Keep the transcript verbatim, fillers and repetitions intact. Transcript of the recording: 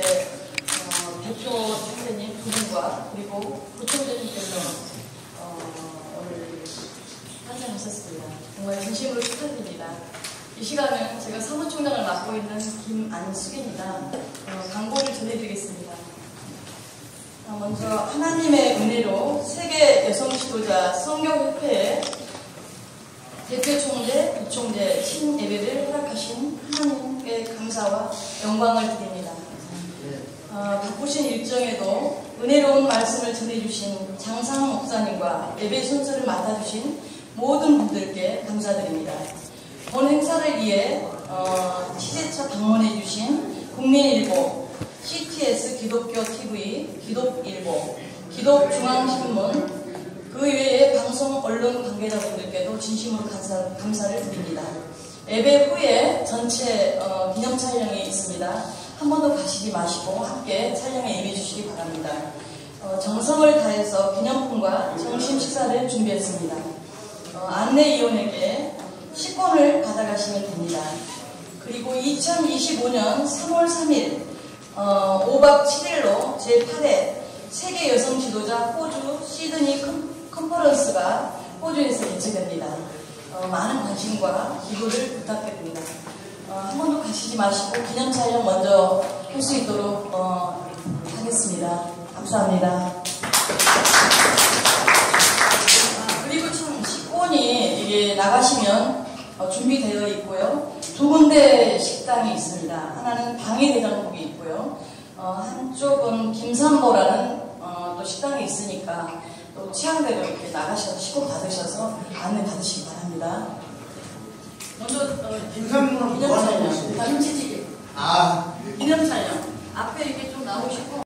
어, 대표 선생님 두 분과 그리고 부총재님께서 어, 오늘 환장하셨습니다. 정말 진심으로 축하드립니다. 이 시간은 제가 사무총장을 맡고 있는 김안숙입니다. 어, 광고를 전해드리겠습니다. 어, 먼저 하나님의 은혜로 세계 여성 지도자 선교협회의 대표 총재, 부총재, 신예배를 허락하신 하나님께 감사와 영광을 드립니다. 어, 바쁘신 일정에도 은혜로운 말씀을 전해주신 장상 목사님과 예배 순서를 맡아주신 모든 분들께 감사드립니다. 본 행사를 위해 어, 취재차 방문해주신 국민일보, 씨티에스 기독교 티비, 기독일보, 기독중앙신문, 그 외에 방송 언론 관계자분들께도 진심으로 감사, 감사를 드립니다. 예배 후에 전체 어, 기념 촬영이 있습니다. 한 번도 가시지 마시고 함께 촬영에 임해 주시기 바랍니다. 어, 정성을 다해서 기념품과 점심 식사를 준비했습니다. 어, 안내위원에게 식권을 받아가시면 됩니다. 그리고 이천이십오년 삼월 삼일 어, 오박 칠일로 제팔 회 세계 여성 지도자 호주 시드니 컨퍼런스가 호주에서 개최됩니다. 어, 많은 관심과 기도를 부탁드립니다. 어, 한 번도 가시지 마시고 기념 촬영 먼저 할 수 있도록 어, 하겠습니다. 감사합니다. 아, 그리고 참 식권이 이게 나가시면 어, 준비되어 있고요. 두 군데 식당이 있습니다. 하나는 방해대장국이 있고요. 어, 한쪽은 김산보라는 어, 또 식당이 있으니까 또 취향대로 이렇게 나가셔서 식권 받으셔서 안내 받으시기 바랍니다. 먼저 어, 김산보는 기념 촬영, 김치찌개. 아, 기념 촬영. 앞에 이렇게 좀 나오시고.